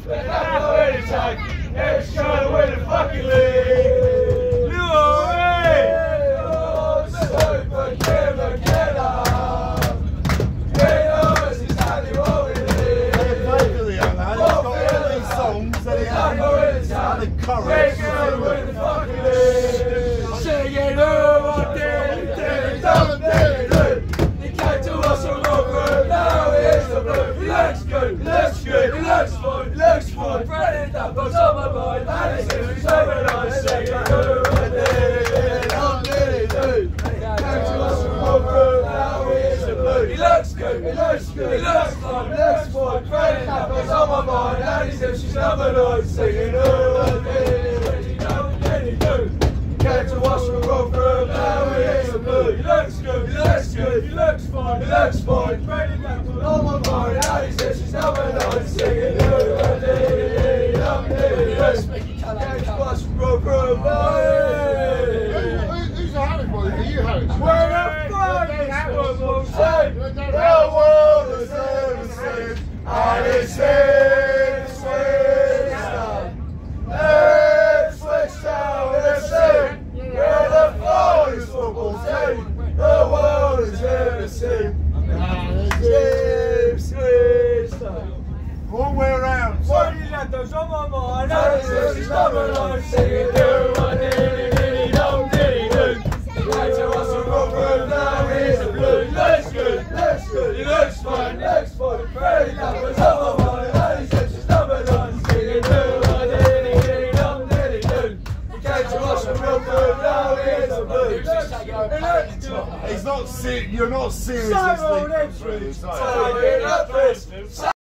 It's trying to win the fucking league. You alright? Oh, super killer, killer. This is how they roll it. They play for the young man. He's got all these songs that he has the courage. We're win the fucking league. Singing over He came to us from Rovers, now he is the blue. He looks good, he looks good, he looks fine, he looks fine. Freddie Ladapo's on my mind, and he's in his own eyes singing Came to us from Rovers, now he is the blue. He looks good, he looks good, he looks fine, he looks fine. Freddie Ladapo's on my mind, and he's in his own eyes singing Came to us from Rovers, now he is the blue. He looks good, he looks good, he looks fine, he looks fine. Freddie Ladapo's on my mind, and he's in his own eyes singing Came to us from Rovers, Who's the Harry boy? Are you Harry? Where the fuck is football team? The world has ever seen, and it's Ipswich Town FC. We're the finest football team the world has ever seen. Ipswich Town. All the way around. Freddie Ladapo's on my mind, and it's in his own eyes singing Came to us from Rovers, now he's the blue. He looks good, looks good, he looks fine, looks fine. Freddie Ladapo's on my mind, and he's in his own eyes singing He came to us from Rovers, now he is the blue. He looks good. He's not serious. You're not serious. So old Ipswich,